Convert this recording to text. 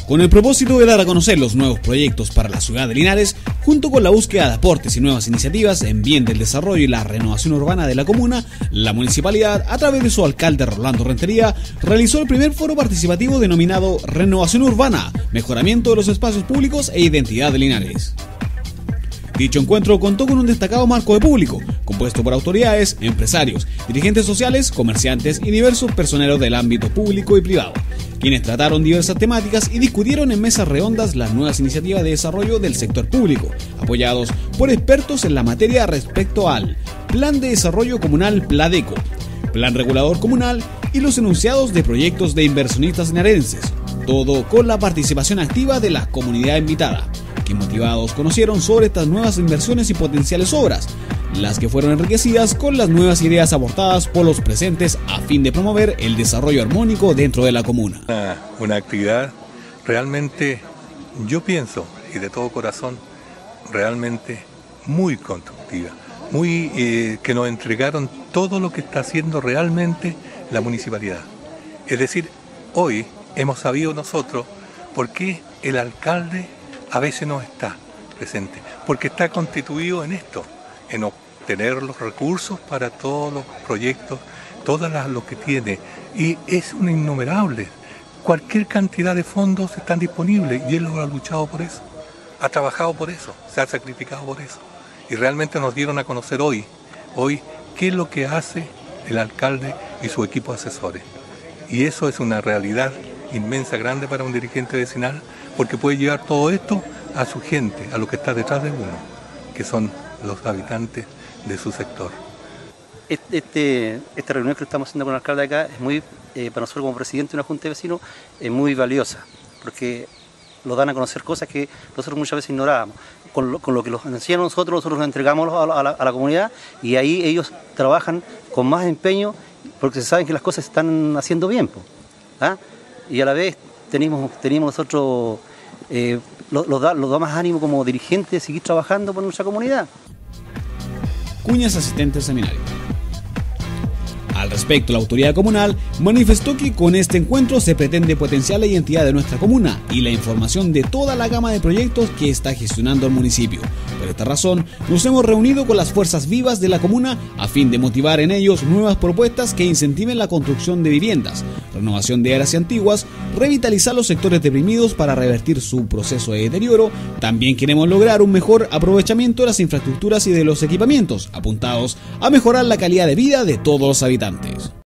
Con el propósito de dar a conocer los nuevos proyectos para la ciudad de Linares, junto con la búsqueda de aportes y nuevas iniciativas en bien del desarrollo y la renovación urbana de la comuna, la municipalidad, a través de su alcalde Rolando Rentería, realizó el primer foro participativo denominado Renovación Urbana, Mejoramiento de los Espacios Públicos e Identidad de Linares. Dicho encuentro contó con un destacado marco de público, compuesto por autoridades, empresarios, dirigentes sociales, comerciantes y diversos personeros del ámbito público y privado, quienes trataron diversas temáticas y discutieron en mesas redondas las nuevas iniciativas de desarrollo del sector público, apoyados por expertos en la materia respecto al Plan de Desarrollo Comunal PLADECO, Plan Regulador Comunal y los enunciados de proyectos de inversionistas linarenses, todo con la participación activa de la comunidad invitada, que motivados conocieron sobre estas nuevas inversiones y potenciales obras, las que fueron enriquecidas con las nuevas ideas aportadas por los presentes a fin de promover el desarrollo armónico dentro de la comuna. Una actividad realmente, yo pienso, y de todo corazón, realmente muy constructiva, que nos entregaron todo lo que está haciendo realmente la municipalidad. Es decir, hoy hemos sabido nosotros por qué el alcalde a veces no está presente, porque está constituido en esto, en obtener los recursos para todos los proyectos, lo que tiene, y es un innumerable. Cualquier cantidad de fondos están disponibles y él lo ha luchado por eso, ha trabajado por eso, se ha sacrificado por eso, y realmente nos dieron a conocer hoy qué es lo que hace el alcalde y su equipo de asesores, y eso es una realidad inmensa, grande para un dirigente vecinal, porque puede llevar todo esto a su gente, a lo que está detrás de uno, que son los habitantes de su sector. Esta reunión que estamos haciendo con el alcalde acá es muy, para nosotros como presidente de una junta de vecinos, es muy valiosa, porque nos dan a conocer cosas que nosotros muchas veces ignorábamos. Con lo que los ancianos nosotros lo entregamos a la comunidad, y ahí ellos trabajan con más empeño porque saben que las cosas se están haciendo bien, ¿ah? Y a la vez tenemos nosotros, los da más ánimo como dirigentes de seguir trabajando por nuestra comunidad. Cuñas, asistente al seminario. Al respecto, la autoridad comunal manifestó que con este encuentro se pretende potenciar la identidad de nuestra comuna y la información de toda la gama de proyectos que está gestionando el municipio. Por esta razón, nos hemos reunido con las fuerzas vivas de la comuna a fin de motivar en ellos nuevas propuestas que incentiven la construcción de viviendas, renovación de áreas antiguas, revitalizar los sectores deprimidos para revertir su proceso de deterioro. También queremos lograr un mejor aprovechamiento de las infraestructuras y de los equipamientos, apuntados a mejorar la calidad de vida de todos los habitantes.